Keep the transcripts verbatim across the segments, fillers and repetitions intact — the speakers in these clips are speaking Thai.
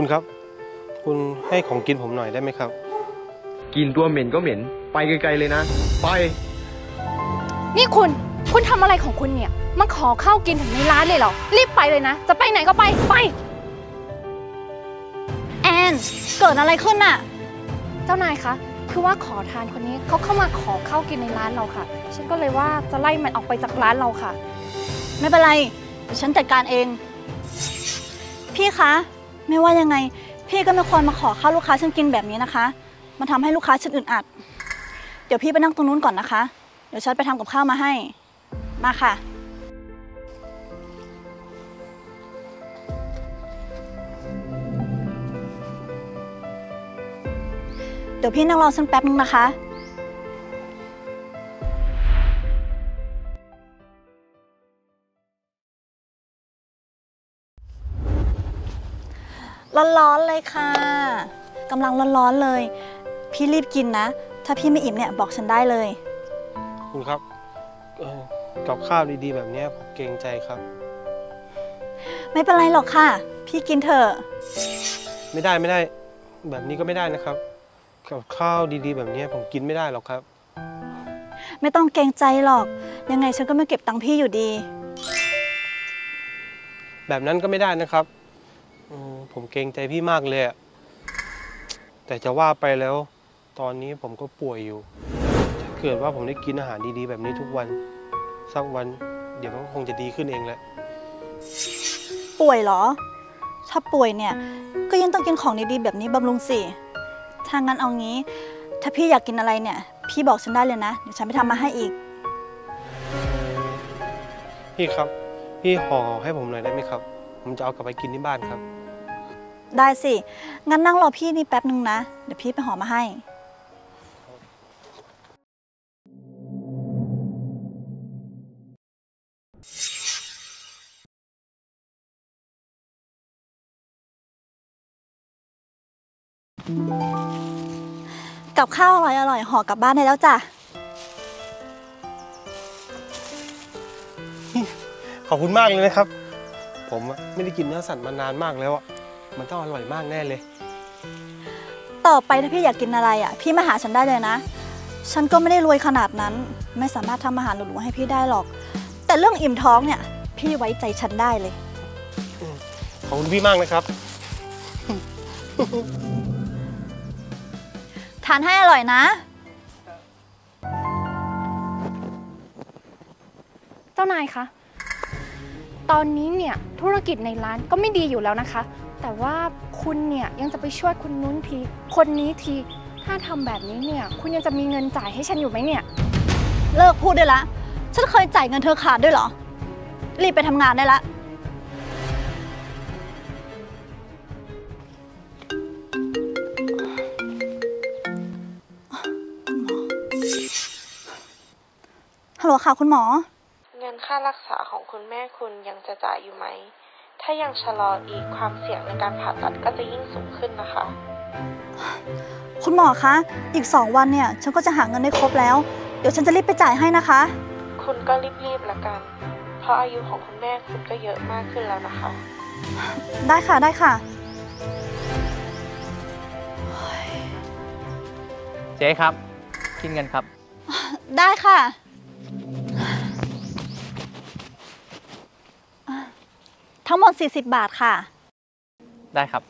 คุณครับคุณให้ของกินผมหน่อยได้ไหมครับกินตัวเหม็นก็เหม็นไปไกลๆเลยนะไปนี่คุณคุณทำอะไรของคุณเนี่ยมาขอข้าวกินถึงในร้านเลยเหรอรีบไปเลยนะจะไปไหนก็ไปไปแอนเกิดอะไรขึ้นน่ะเจ้านายคะคือว่าขอทานคนนี้เขาเข้ามาขอข้าวกินในร้านเราค่ะฉันก็เลยว่าจะไล่มันออกไปจากร้านเราค่ะไม่เป็นไรเดี๋ยวฉันจัดการเองพี่คะไม่ว่ายังไงพี่ก็ไม่ควรมาขอข้าวลูกค้าฉันกินแบบนี้นะคะมันทำให้ลูกค้าฉันอึดอัดเดี๋ยวพี่ไปนั่งตรงนู้นก่อนนะคะเดี๋ยวฉันไปทำกับข้าวมาให้มาค่ะเดี๋ยวพี่นั่งรอฉันแป๊บนึงนะคะร้อนๆเลยค่ะกำลังร้อนๆเลยพี่รีบกินนะถ้าพี่ไม่อิ่มเนี่ยบอกฉันได้เลยคุณครับกับข้าวดีๆแบบนี้ผมเกรงใจครับไม่เป็นไรหรอกค่ะพี่กินเถอะไม่ได้ไม่ได้แบบนี้ก็ไม่ได้นะครับกับข้าวดีๆแบบนี้ผมกินไม่ได้หรอกครับไม่ต้องเกรงใจหรอกยังไงฉันก็ไม่เก็บตังค์พี่อยู่ดีแบบนั้นก็ไม่ได้นะครับผมเกรงใจพี่มากเลยอะแต่จะว่าไปแล้วตอนนี้ผมก็ป่วยอยู่ถ้าเกิดว่าผมได้กินอาหารดีๆแบบนี้ทุกวันสักวันเดี๋ยวมันคงจะดีขึ้นเองแหละป่วยเหรอถ้าป่วยเนี่ยก็ยังต้องกินของดีๆแบบนี้บำรุงสิถ้างั้นเอางี้ถ้าพี่อยากกินอะไรเนี่ยพี่บอกฉันได้เลยนะเดี๋ยวฉันไปทำมาให้อีกพี่ครับพี่ห่อให้ผมหน่อยได้ไหมครับผมจะเอากลับไปกินที่บ้านครับได้สิงั้นนั่งรอพี่นี่แป๊บนึงนะเดี๋ยวพี่ไปห่อมาให้กับข้าวอร่อยๆห่อกลับบ้านได้แล้วจ้ะขอบคุณมากเลยนะครับผมไม่ได้กินเนื้อสัตว์มานานมากแล้วอ่ะมันต้องอร่อยมากแน่เลยต่อไปถ้าพี่อยากกินอะไรอ่ะพี่มาหาฉันได้เลยนะฉันก็ไม่ได้รวยขนาดนั้นไม่สามารถทำอาหารหรูๆให้พี่ได้หรอกแต่เรื่องอิ่มท้องเนี่ยพี่ไว้ใจฉันได้เลยขอบคุณพี่มากนะครับทานให้อร่อยนะเจ้านายคะตอนนี้เนี่ยธุรกิจในร้านก็ไม่ดีอยู่แล้วนะคะแต่ว่าคุณเนี่ยยังจะไปช่วยคนนู้นทีคนนี้ทีถ้าทำแบบนี้เนี่ยคุณยังจะมีเงินจ่ายให้ฉันอยู่ไหมเนี่ยเลิกพูดได้ละฉันเคยจ่ายเงินเธอขาดด้วยเหรอรีบไปทำงานได้ละฮัลโหลค่ะคุณหมอเงินค่ารักษาของคุณแม่คุณยังจะจ่ายอยู่ไหมถ้ายังชะลออีกความเสี่ยงในการผ่าตัดก็จะยิ่งสูงขึ้นนะคะคุณหมอคะอีกสองวันเนี่ยฉันก็จะหาเงินได้ครบแล้วเดี๋ยวฉันจะรีบไปจ่ายให้นะคะคุณก็รีบๆละกันเพราะอายุของคุณแม่คุณก็เยอะมากขึ้นแล้วนะคะได้ค่ะได้ค่ะเจ๊ครับคิดเงินครับได้ค่ะทั้งหมดสี่สิบบาทค่ะได้ครับ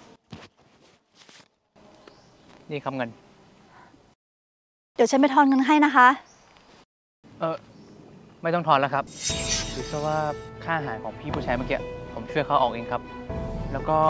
นี่ครับเงินเดี๋ยวฉันไปทอนเงินให้นะคะเออไม่ต้องทอนแล้วครับถือซะว่าค่าอาหารของพี่ผู้ชายเมื่อกี้ผมช่วยเขาออกเองครับแล้วก็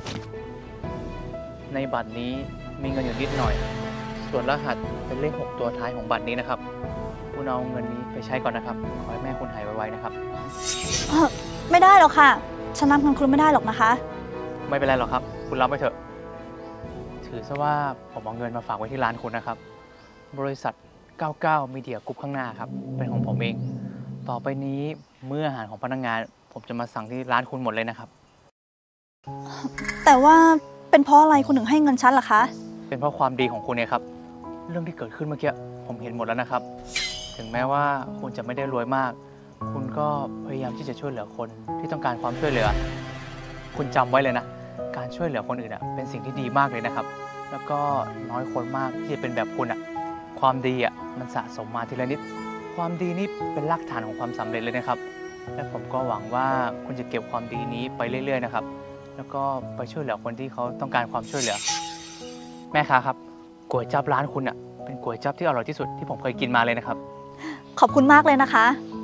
ในบัตรนี้มีเงินอยู่นิดหน่อยส่วนรหัสเป็นเลขหกตัวท้ายของบัตรนี้นะครับคุณเอาเงินนี้ไปใช้ก่อนนะครับขอให้แม่คุณหายไวๆนะครับไม่ได้หรอกค่ะฉันนับเงินคุณไม่ได้หรอกนะคะไม่เป็นไรหรอกครับคุณรับไปเถอะถือซะว่าผมเอาเงินมาฝากไว้ที่ร้านคุณนะครับบริษัทเก้าสิบเก้า Media Group ข้างหน้าครับเป็นของผมเองต่อไปนี้เมื่ออาหารของพนักงานผมจะมาสั่งที่ร้านคุณหมดเลยนะครับแต่ว่าเป็นเพราะอะไรคุณถึงให้เงินฉันล่ะคะเป็นเพราะความดีของคุณเนี่ยครับเรื่องที่เกิดขึ้นเมื่อกี้ผมเห็นหมดแล้วนะครับถึงแม้ว่าคุณจะไม่ได้รวยมากคุณก็พยายามที่จะช่วยเหลือคนที่ต้องการความช่วยเหลือคุณจำไว้เลยนะการช่วยเหลือคนอื่นอ่ะเป็นสิ่งที่ดีมากเลยนะครับ แล้วก็น้อยคนมากที่จะเป็นแบบคุณอ่ะความดีอ่ะมันสะสมมาทีละนิดความดีนี่เป็นรากฐานของความสำเร็จเลยนะครับ และผมก็หวังว่าคุณจะเก็บความดีนี้ไปเรื่อยๆนะครับ แล้วก็ไปช่วยเหลือคนที่เขาต้องการความช่วยเหลือ แม่ค้าครับก๋วยจั๊บร้านคุณอ่ะเป็นก๋วยจั๊บที่อร่อยที่สุดที่ผมเคยกินมาเลยนะครับขอบคุณมากเลยนะคะ